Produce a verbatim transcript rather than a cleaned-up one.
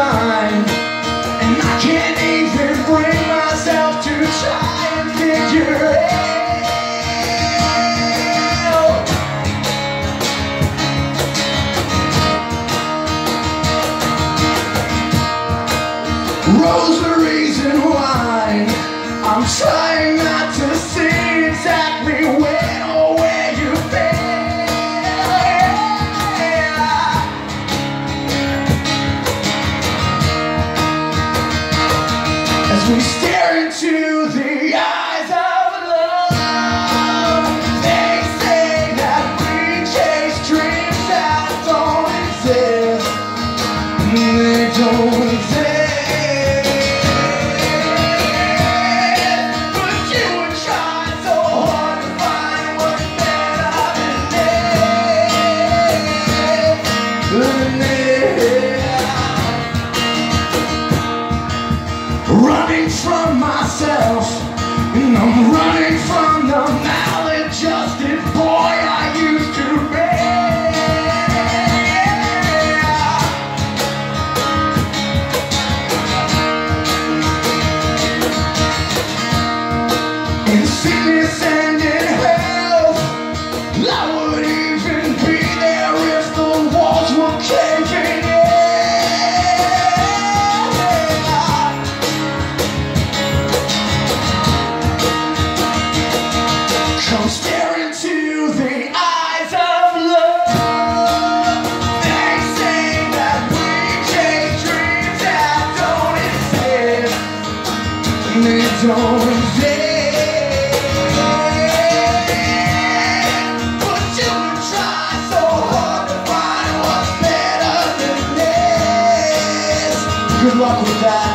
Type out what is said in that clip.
mind, and I can't even bring myself to try and figure it out. Rosaries and wine, I'm trying not to see exactly when or where you've been. As we stare into the eyes of love, they say that we chase dreams that don't exist. They don't exist. Running from myself, and I'm running from the maladjusted boy I used to be. In sickness and in health, I would even be there if the walls were caving in. Come stare into the eyes of love. They say that we chase dreams that don't exist. They don't exist. But you would try so hard to find what's better than this. Good luck with that.